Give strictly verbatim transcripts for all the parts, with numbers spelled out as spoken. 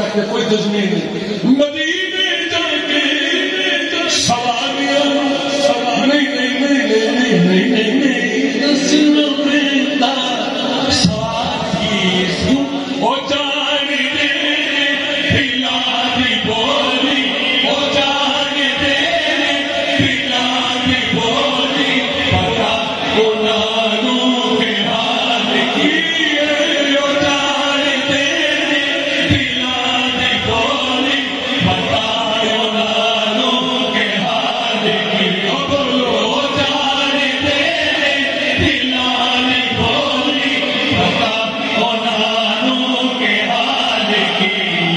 واسطے کوئی تجمیل نہیں. مدینے جا کے سواریاں نہیں نہیں نہیں نہیں نہیں نہیں نہیں دسنا پیتا ساتھی او جان دے دلا دی بولی او جان دے دلا دی بولی پتا انہوں کے حال کی او جان دے دلا دی بولی پتا انہوں کے حال کی او بولو او جان دے دلا دی بولی پتا انہوں کے حال کی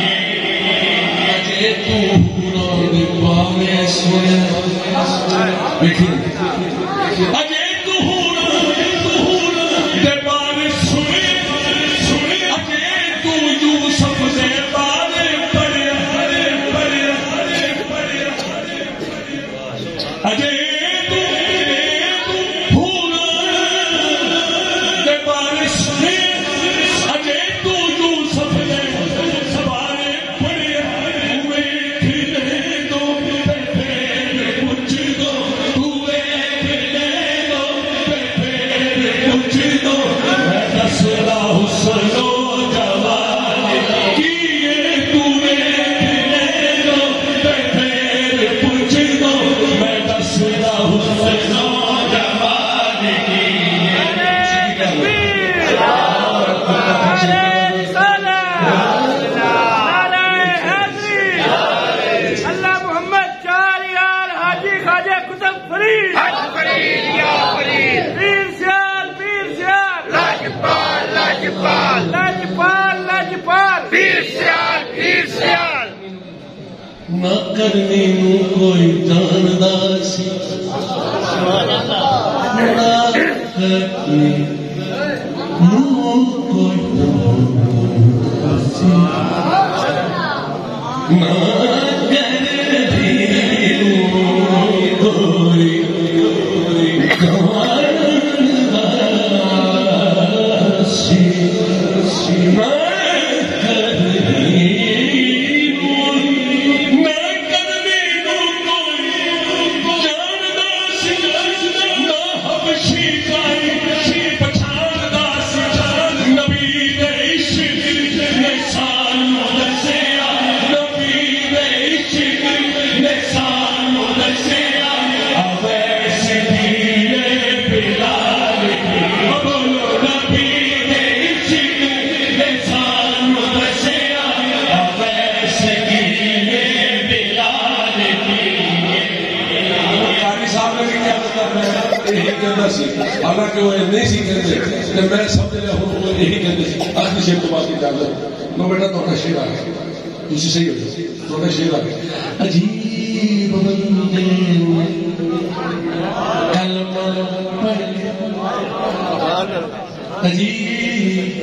اجے تو پورا پاوے سونے دیکھیں اجے تو ہورا دے بارے سنے سنے اجے تو یوسف دے بارے پڑھے پڑھے پڑھے اجے تو ہورا دے بارے سنے اجے تو یوسف دے بارے پڑھے ہوئے کھلے دو پھر پوچھ دو ہوئے کھلے دو پھر پوچھ دو میں دسلا حسن و جمال کیے توے کھلے دو پھر پوچھ دو میں دسلا حسن و جمال اللہ محمد چار یار حاجی خواجہ قطب فرید پیر سیال پیر سیال لاجپال لاجپال لاجپال لاجپال پیر سیال پیر سیال نہ کرنے نو کوئی جاندا سی نہ کرنے نو کوئی جاندا سی نہ کرنے نو کوئی جاندا سی نہ حالانکہ وہ نہیں سی کہتے میں سمجھ لیا ہوں وہ یہی کہتے سی آخری شیر تو بات کی جانتا میں بیٹا تو شیر آ گیا تھی صحیح ہو تو شیر آ گیا عجیب بندے کلمہ پڑھ عجیب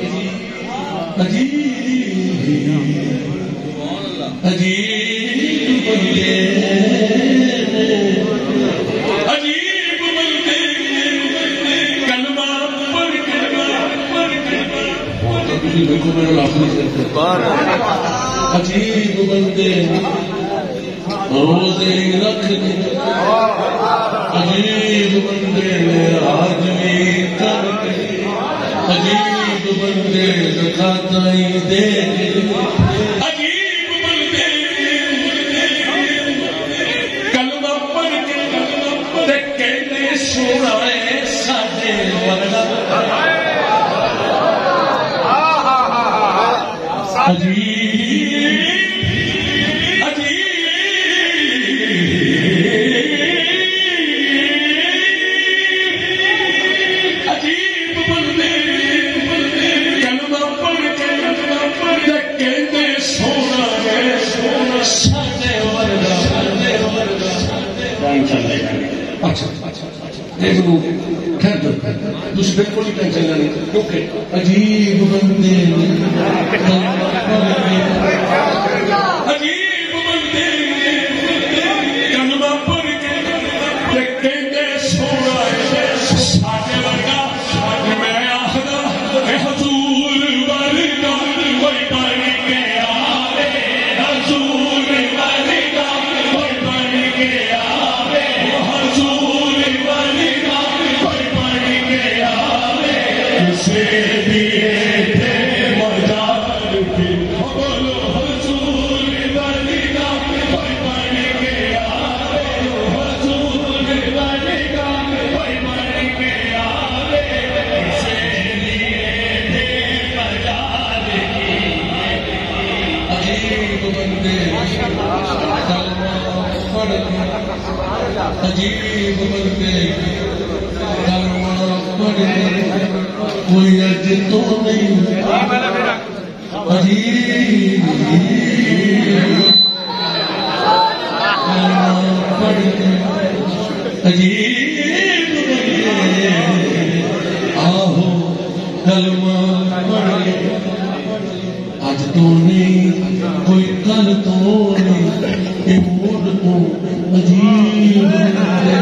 عجیب عجیب بندے عجیب بندے روزے رکھنے عجیب بندے آدمی کر کے عجیب بندے زکاتیں دے عجیب بندے کلمہ پڑھ کے کہتے سنائے ساڈے ورگا دوسری بالکل ہی ٹینشن نہیں کیونکہ عجیب بندے عجیب بندے کلمہ پڑھ کے کہتے سونا ساڈے ورگا میں آخدا کہ حضور ورگا کوئی بن کے آوے پڑھ کے عجیب بنتے کلمہ پڑھ کے کوئی اج تو نہیں عجیب کلمہ پڑھ کے عجیب بنتے آہو کلمہ پڑھ کے آج تو نہیں کوئی کل تو نہیں کہ موڑ کو عجیب بندے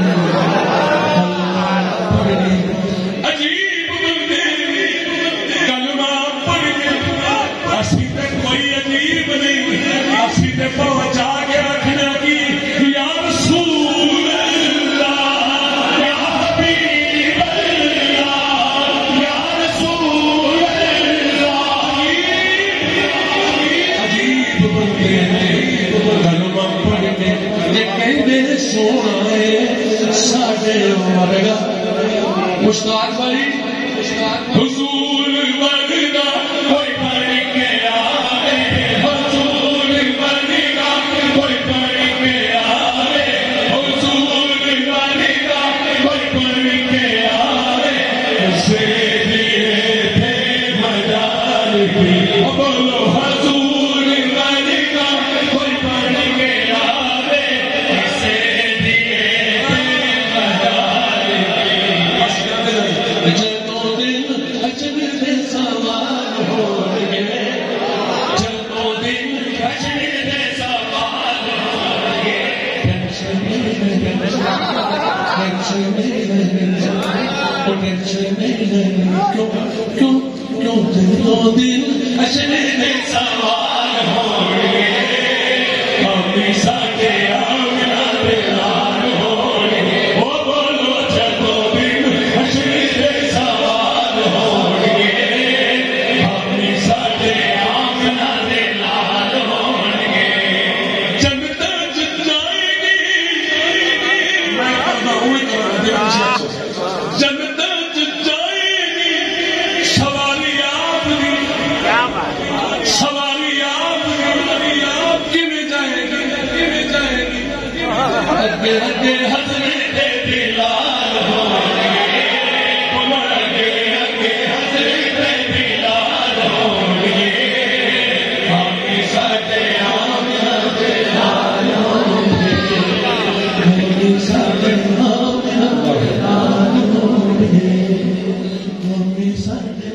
عجیب بندے کلمہ پڑھ کے اسی تے کوئی عجیب نہیں اسی تے پہنچا کے رکھنا کی یا رسول اللہ یا حبیب اللہ یا رسول اللہ عجیب بندے کلمہ پڑھ کے جے کہندے سونا ہے ساڈے ورگا مشتاق بھائی حضور ورگا کوئی پڑھ کے آئے حضور ورگا کوئی پڑھ کے آئے حضور ورگا کوئی پڑھ کے آئے اسے دیے تھے مجال کی بولو حضور ورگا کوئی پڑھ کے آئے اسے دیے تھے مجال کی جدوں دن اجر دے سوال ہو گئے جدوں دن اجر دے سوال ہو گئے ٹینشن نہیں ٹینشن نہیں ٹینشن نہیں کیوں کیوں کیوں جدوں دن اجر دے سوال ہو گئے ہمیں ساڈے آمنا دے لال ہو گئے او بولو جدوں دن اجر دے سوال ہو گئے ہمیں ساڈے آمنا دے لال ہو گئے جنت جائے گی میں کرنا ہوئی کرنا دے جنت جائے گی سواری آپ دی سواری آپ دی آپ کی میں جائے گی کی میں جائے گی اگے اگے حضرت بلال ہو گئے اگے اگے حضرت بلال ہو گئے ہمیں ساڈے آمنا دے لال ہو گئے ہمیں ساڈے آمنا دے لال ہو گئے ہمیں ساڈے